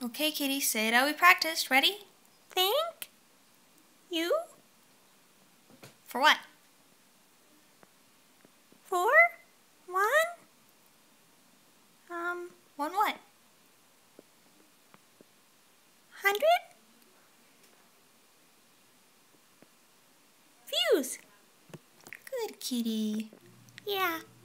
Okay, kitty, say it how we practiced. Ready? Thank you For what? for one. One what? 100 views. Good kitty. Yeah.